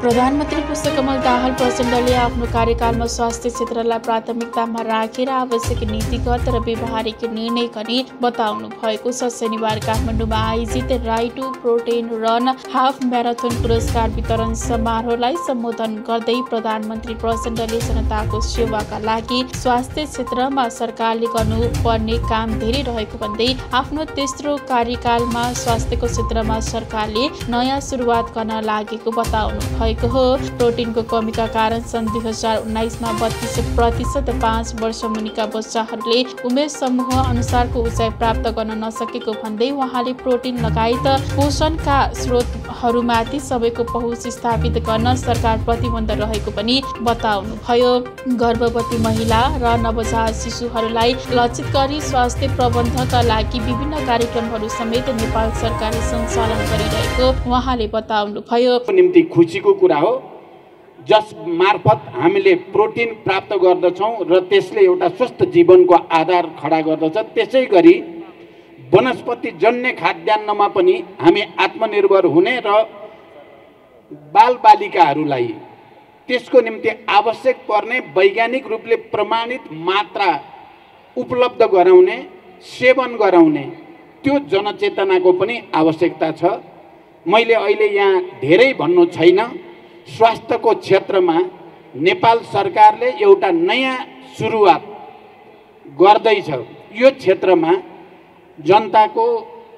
प्रधानमन्त्री पुष्पकमल दाहाल प्रचण्डले आफ्नो कार्यकालमा स्वास्थ्य क्षेत्रलाई प्राथमिकतामा राखेर आवश्यक नीतिगत र व्यवहारिक निर्णय गर्ने बताउनु भएको छ। शनिबार काठमाडौँमा आयोजित right to protein run half marathon पुरस्कार वितरण समारोहलाई सम्बोधन गर्दै प्रधानमन्त्री प्रचण्डले जनताको सेवाका लागि स्वास्थ्य क्षेत्रमा सरकारले गर्नुपर्ने काम धेरै रहेको भन्दै आफ्नो तेस्रो कार्यकालमा स्वास्थ्यको क्षेत्रमा सरकारले नयाँ सुरुवात गर्न लागेको बताउनु भएको हो। प्रोटिनको कमीका कारण सन् 2019 मा 32% 5 वर्ष मुनिका बच्चाहरूले उमेर समूह अनुसारको उचाइ प्राप्त गर्न नसकेको भन्दै उहाँले प्रोटिन लगायत पोषणका स्रोतहरूमाथि सबैको पहुँच स्थापित गर्न सरकार प्रतिबद्ध रहेको पनि बताउनुभयो। गर्भवती महिला र नवजात शिशुहरूलाई लक्षित गरी स्वास्थ्य प्रबन्धनका लागि विभिन्न कार्यक्रमहरू समेत नेपाल सरकारले सञ्चालन गरिरहेको उहाँले बताउनुभयो। निम्ति खुसीको कुरा हो, जस मार्फत हामीले प्रोटिन प्राप्त गर्दछौँ र त्यसले एउटा स्वस्थ जीवनको आधार खडा गर्दछ। त्यसै गरी वनस्पति जन्य खाद्यान्नमा पनि हामी आत्मनिर्भर हुने र बालबालिकाहरूलाई त्यसको निम्ति आवश्यक पर्ने वैज्ञानिक रूपले प्रमाणित मात्रा उपलब्ध गराउने, सेवन गराउने त्यो जनचेतनाको पनि आवश्यकता छ। मैले अहिले यहाँ धेरै भन्नु छैन। स्वास्थ्यको क्षेत्रमा नेपाल सरकारले एउटा नयाँ सुरुवात गर्दैछ। यो क्षेत्रमा जनताको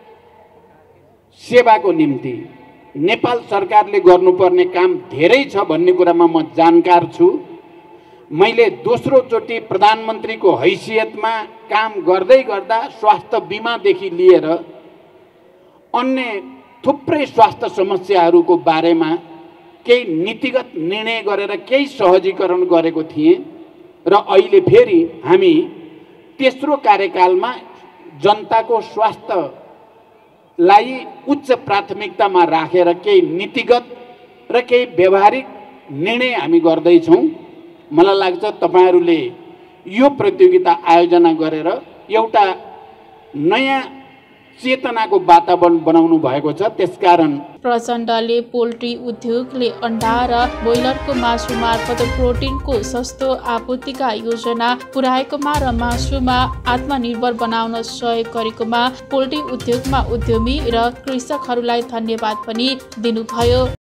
सेवाको निम्ति नेपाल सरकारले गर्नुपर्ने काम धेरै छ भन्ने कुरामा म जानकार छु। मैले दोस्रो चोटि प्रधानमन्त्रीको हैसियतमा काम गर्दै गर्दा स्वास्थ्य बिमादेखि लिएर अन्य थुप्रै स्वास्थ्य समस्याहरूको बारेमा केही नीतिगत निर्णय गरेर केही सहजीकरण गरेको थिएँ र अहिले फेरि हामी तेस्रो कार्यकालमा जनताको स्वास्थ्यलाई उच्च प्राथमिकतामा राखेर केही नीतिगत र केही व्यवहारिक निर्णय हामी गर्दैछौँ। मलाई लाग्छ तपाईहरूले यो प्रतियोगिता आयोजना गरेर एउटा नयाँ चेतनाको वातावरण बनाउनु भएको छ। त्यसकारण प्रचण्डले पोल्ट्री उद्योगले अन्डा र ब्रोइलरको मासु मार्फत प्रोटिनको सस्तो आपूर्तिका योजना पुर्याएकोमा र मासुमा आत्मनिर्भर बनाउन सहयोग गरेकोमा पोल्ट्री उद्योगमा उद्यमी र कृषकहरूलाई धन्यवाद पनि दिनुभयो।